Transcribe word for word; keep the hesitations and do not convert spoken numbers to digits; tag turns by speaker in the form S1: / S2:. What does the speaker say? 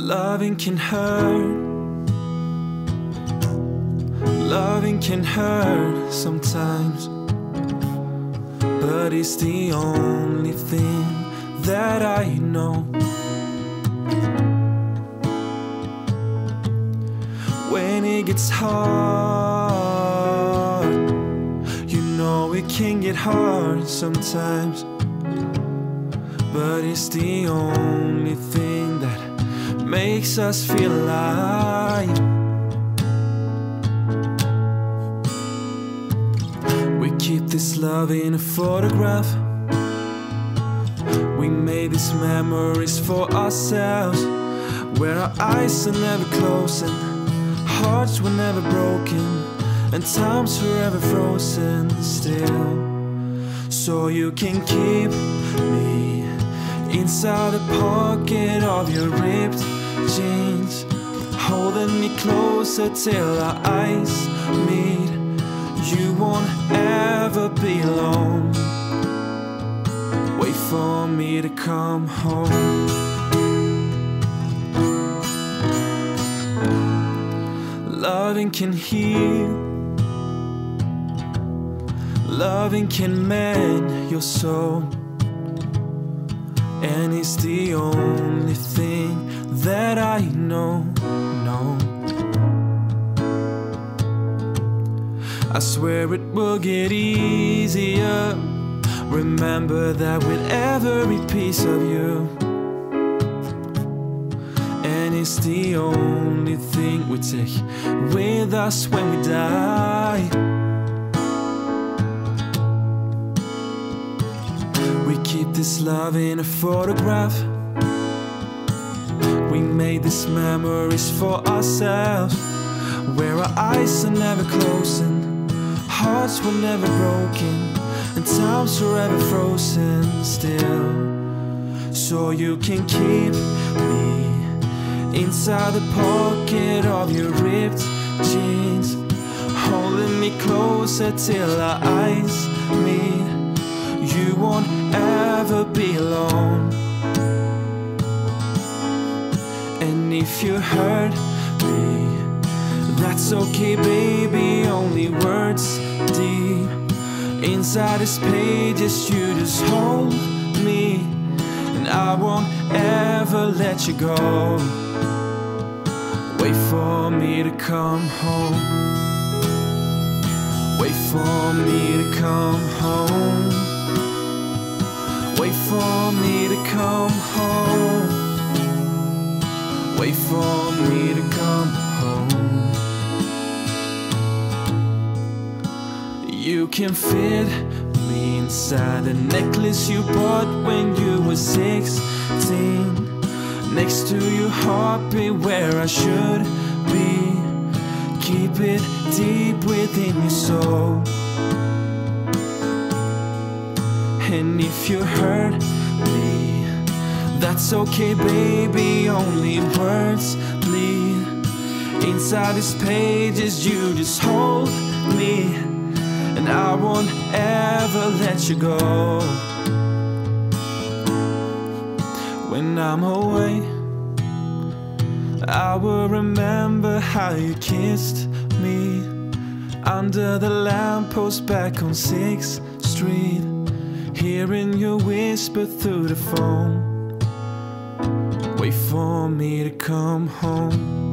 S1: Loving can hurt. Loving can hurt sometimes, but it's the only thing that I know. When it gets hard, you know it can get hard sometimes, but it's the only thing that makes us feel alive. We keep this love in a photograph. We made these memories for ourselves, where our eyes are never closing, hearts were never broken, and time's forever frozen still. So you can keep me inside the pocket of your ripped jeans, holding me closer till our eyes meet. You won't ever be alone. Wait for me to come home. Loving can heal. Loving can mend your soul, and it's the only thing that I know, no. I swear it will get easier. Remember that with every piece of you, and it's the only thing we take with us when we die. We keep this love in a photograph. We made these memories for ourselves, where our eyes are never closing, hearts were never broken, and time's forever frozen still. So you can keep me inside the pocket of your ripped jeans, holding me closer till our eyes meet. You won't ever be alone. And if you hurt me, that's okay, baby, only words deep. Inside these pages you just hold me, and I won't ever let you go. Wait for me to come home. Wait for me to come home. Wait for me to come home. Wait for me to come home. You can fit me inside the necklace you bought when you were sixteen, next to your heartbeat where I should be. Keep it deep within your soul. And if you hurt me, that's okay, baby, only words bleed. Inside these pages you just hold me, and I won't ever let you go. When I'm away, I will remember how you kissed me under the lamppost back on sixth street, hearing you whisper through the phone. Wait for me to come home.